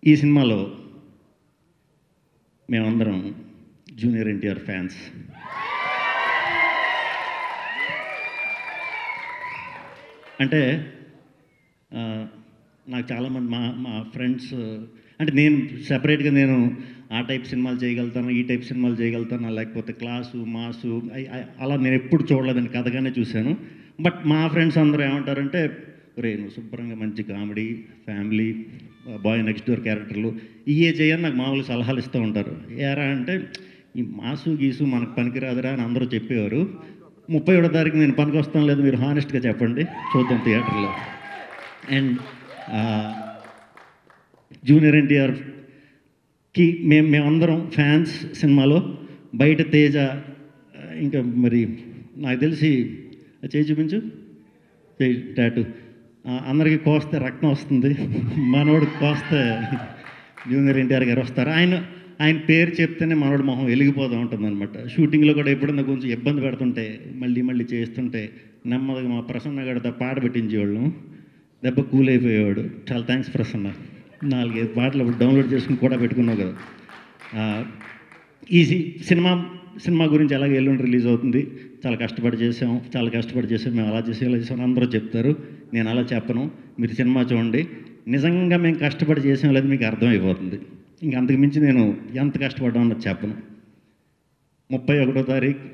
ఈ సినిమాలో మేమందరం జూనియర్ ఎన్టీఆర్ ఫ్యాన్స్. అంటే నాకు చాలామంది మా ఫ్రెండ్స్, అంటే నేను సెపరేట్గా నేను ఆ టైప్ సినిమాలు చేయగలుగుతాను, ఈ టైప్ సినిమాలు చేయగలుగుతాను, లేకపోతే క్లాసు మాసు అలా నేను ఎప్పుడు చూడలేదని కథగానే చూశాను. బట్ మా ఫ్రెండ్స్ అందరూ ఏమంటారంటే, రే నువ్వు శుభ్రంగా మంచి comedy, family, boy next door క్యారెక్టర్లు ఇవే చేయని నాకు మామూలు సలహాలు ఇస్తూ ఉంటారు. ఏరా అంటే ఈ మాసు గీసు మనకు పనికిరాదురా అని అందరూ చెప్పేవారు. 31వ తారీఖు నేను పనికి వస్తాను లేదు, మీరు హానెస్ట్గా చెప్పండి, చూద్దాం థియేటర్లో. అండ్ జూనియర్ ఎన్టీఆర్కి మేమందరం ఫ్యాన్స్. సినిమాలో బయట తేజ, ఇంకా మరి నాకు తెలిసి చేయి చూపించు, చేయి టాటూ, అందరికీ కోస్తే రక్తం వస్తుంది, మనోడు కోస్తే జూనియర్ ఎన్టీఆర్ గారు వస్తారు. ఆయన పేరు చెప్తేనే మనోడు మొహం వెలిగిపోతూ ఉంటుంది అనమాట. షూటింగ్లో కూడా ఎప్పుడన్నా కొంచెం ఇబ్బంది పెడుతుంటే మళ్ళీ చేస్తుంటే నెమ్మదిగా మా ప్రసన్న గారితో పాట పెట్టించేవాళ్ళం, దెబ్బ కూల్ అయిపోయేవాడు. చాలా థ్యాంక్స్ ప్రసన్న, 4-5 పాటలు డౌన్లోడ్ చేసుకుని కూడా పెట్టుకున్నావు కదా. ఈ సినిమా గురించి ఎలాగ ఎల్లుండి రిలీజ్ అవుతుంది, చాలా కష్టపడి చేసాం, మేము అలా చేసాం ఇలా చేసాం అందరూ చెప్తారు. నేను అలా చెప్పను, మీరు సినిమా చూడండి. నిజంగా మేము కష్టపడి చేసాం లేదు మీకు అర్థమైపోతుంది. ఇంక అంతకు మించి నేను ఎంత కష్టపడ్డాం అన్నది చెప్పను. 31వ తారీఖు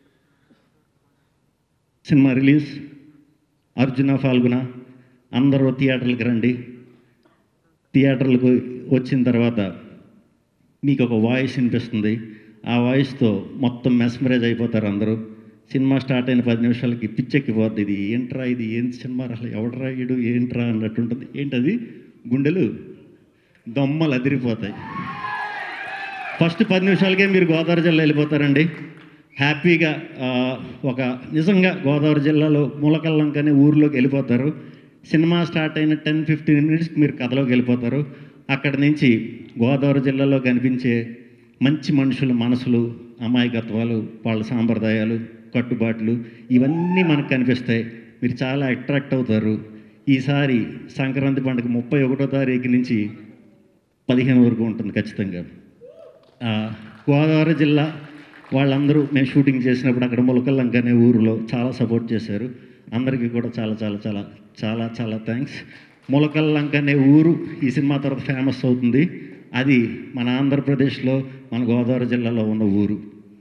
సినిమా రిలీజ్, అర్జున ఫాల్గుణ. అందరూ థియేటర్లకు రండి. థియేటర్లకు వచ్చిన తర్వాత మీకు ఒక వాయిస్ వినిపిస్తుంది. ఆ వాయిస్తో మొత్తం మెస్మరైజ్ అయిపోతారు అందరూ. సినిమా స్టార్ట్ అయిన 10 నిమిషాలకి పిచ్చెక్కిపోద్ది. ఇది ఏంట్రా, ఇది ఏంటి సినిమా, అసలు ఎవడరా ఇడు ఏంట్రా అన్నట్టుంటుంది. ఏంటది, గుండెలు దొమ్మలు అదిరిపోతాయి. ఫస్ట్ 10 నిమిషాలకే మీరు గోదావరి జిల్లా వెళ్ళిపోతారండి హ్యాపీగా. ఒక నిజంగా గోదావరి జిల్లాలో ములకల్లంకనే ఊరిలోకి వెళ్ళిపోతారు. సినిమా స్టార్ట్ అయిన 10-15 మినిట్స్కి మీరు కథలోకి వెళ్ళిపోతారు. అక్కడి నుంచి గోదావరి జిల్లాలో కనిపించే మంచి మనుషుల మనసులు, అమాయకత్వాలు, వాళ్ళ సాంప్రదాయాలు, కట్టుబాట్లు ఇవన్నీ మనకు కనిపిస్తాయి. మీరు చాలా అట్రాక్ట్ అవుతారు. ఈసారి సంక్రాంతి పండుగ 31వ తారీఖు నుంచి 15 వరకు ఉంటుంది ఖచ్చితంగా. గోదావరి జిల్లా వాళ్ళందరూ మేము షూటింగ్ చేసినప్పుడు అక్కడ ములకల్లంక అనే ఊరిలో చాలా సపోర్ట్ చేశారు. అందరికీ కూడా చాలా చాలా చాలా చాలా చాలా థ్యాంక్స్. ములకల్లంక అనే ఊరు ఈ సినిమా తర్వాత ఫేమస్ అవుతుంది. అది మన ఆంధ్రప్రదేశ్లో, మన గోదావరి జిల్లాలో ఉన్న ఊరు.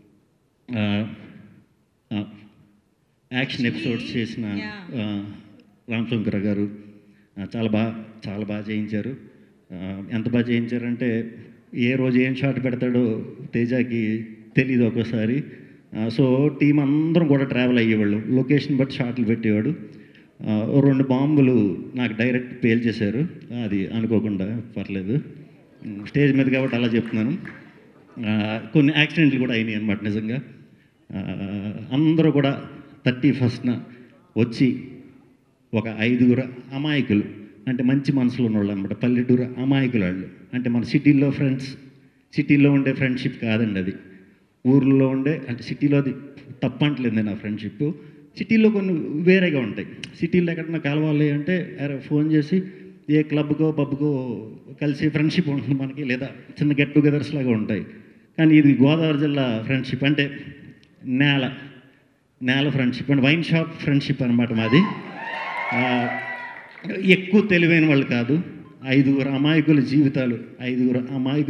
యాక్షన్ ఎపిసోడ్స్ చేసిన రామశంకర గారు చాలా బాగా చేయించారు. ఎంత బాగా చేయించారంటే ఏ రోజు ఏం షాట్ పెడతాడో తేజాకి తెలీదు ఒక్కోసారి. సో టీం అందరం కూడా ట్రావెల్ అయ్యేవాళ్ళు, లొకేషన్ బట్టి షాట్లు పెట్టేవాడు. 2 బాంబులు నాకు డైరెక్ట్ పేల్చేశారు, అది అనుకోకుండా, పర్లేదు స్టేజ్ మీద కాబట్టి అలా చెప్తున్నాను. కొన్ని యాక్సిడెంట్లు కూడా అయినాయి అన్నమాట నిజంగా. అందరూ కూడా 31న వచ్చి ఒక 5 అమాయకులు, అంటే మంచి మనసులో ఉన్నవాళ్ళు అనమాట, పల్లెటూరు అమాయకులు వాళ్ళు. అంటే మన సిటీలో సిటీలో ఉండే ఫ్రెండ్షిప్ కాదండి అది, ఊర్లో ఉండే, అంటే సిటీలో అది తప్పంటలేదు నా ఫ్రెండ్షిప్. సిటీలో కొన్ని వేరేగా ఉంటాయి. సిటీలో ఎక్కడన్నా కలవాలి అంటే ఫోన్ చేసి ఏ క్లబ్కో పబ్కో కలిసి ఫ్రెండ్షిప్ ఉంటుంది మనకి, లేదా చిన్న గెట్ టుగెదర్స్ లాగా ఉంటాయి. కానీ ఇది గోదావరి జిల్లా ఫ్రెండ్షిప్ అంటే నేల ఫ్రెండ్షిప్, అంటే వైన్ షాప్ ఫ్రెండ్షిప్ అనమాట మాది. ఎక్కువ తెలివైన వాళ్ళు కాదు, 5 అమాయకుల జీవితాలు, 5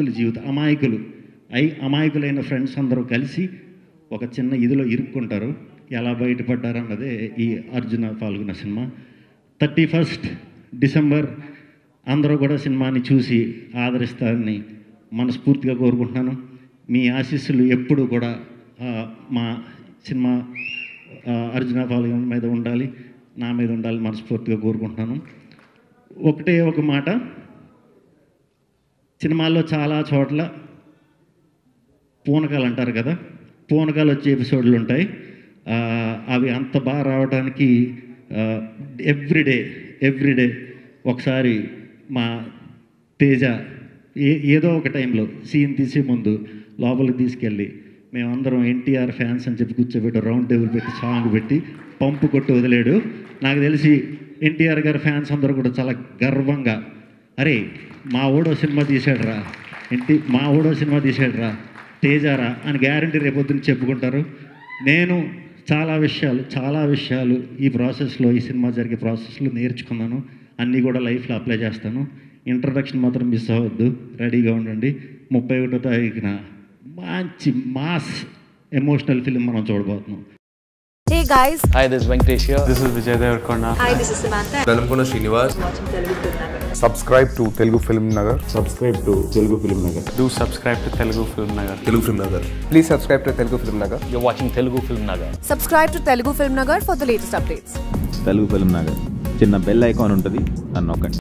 అమాయకులైన ఫ్రెండ్స్ అందరూ కలిసి ఒక చిన్న ఇదిలో ఇరుక్కుంటారు. ఎలా బయటపడ్డారు అన్నదే ఈ అర్జున ఫాల్గుణ సినిమా. 31 డిసెంబర్ అందరూ కూడా సినిమాని చూసి ఆదరిస్తారని మనస్ఫూర్తిగా కోరుకుంటున్నాను. మీ ఆశీస్సులు ఎప్పుడు కూడా మా సినిమా అర్జున ఫాల్గుణ మీద ఉండాలి, నా మీద ఉండాలి మనస్ఫూర్తిగా కోరుకుంటున్నాను. ఒకటే ఒక మాట, సినిమాల్లో చాలా చోట్ల పూనకాలు అంటారు కదా, పూనకాలు వచ్చే ఎపిసోడ్లు ఉంటాయి. అవి అంత బాగా రావడానికి ఎవ్రీడే ఒకసారి మా తేజ ఏదో ఒక టైంలో సీన్ తీసే ముందు లోపలికి తీసుకెళ్ళి మేమందరం ఎన్టీఆర్ ఫ్యాన్స్ అని చెప్పి కూర్చోబెట్టి రౌండ్ టేబుల్ పెట్టి సాంగ్ పెట్టి పంపు కొట్టి వదిలేడు. నాకు తెలిసి ఎన్టీఆర్ గారి ఫ్యాన్స్ అందరూ కూడా చాలా గర్వంగా అరే మా ఓడో సినిమా తీసాడురా మా ఓడో సినిమా తీసాడురా తేజారా అని గ్యారంటీ రేపొద్దున చెప్పుకుంటారు. నేను చాలా విషయాలు ఈ ప్రాసెస్లో, ఈ సినిమా జరిగే ప్రాసెస్లో నేర్చుకున్నాను. అన్నీ కూడా లైఫ్లో అప్లై చేస్తాను. ఇంట్రడక్షన్ మాత్రం మిస్ అవ్వద్దు, రెడీగా ఉండండి. 31వ తారీఖున మంచి మాస్ ఎమోషనల్ ఫిల్మ్ మనం చూడబోతున్నాం. Hey guys. Hi, this is Venkatesh here. This is Vijay Devarkonda. Hi, this is Samantha. Velamkona Srinivas. Watching Telugu FilmNagar. Subscribe to Telugu FilmNagar. Subscribe to Telugu film Nagar. Do subscribe to Telugu FilmNagar. Telugu FilmNagar. Please subscribe to Telugu FilmNagar. You're watching Telugu FilmNagar. Subscribe to Telugu FilmNagar for the latest updates. Telugu film Nagar చిన్న bell icon ఉంటుంది, నన్ను నొక్కండి.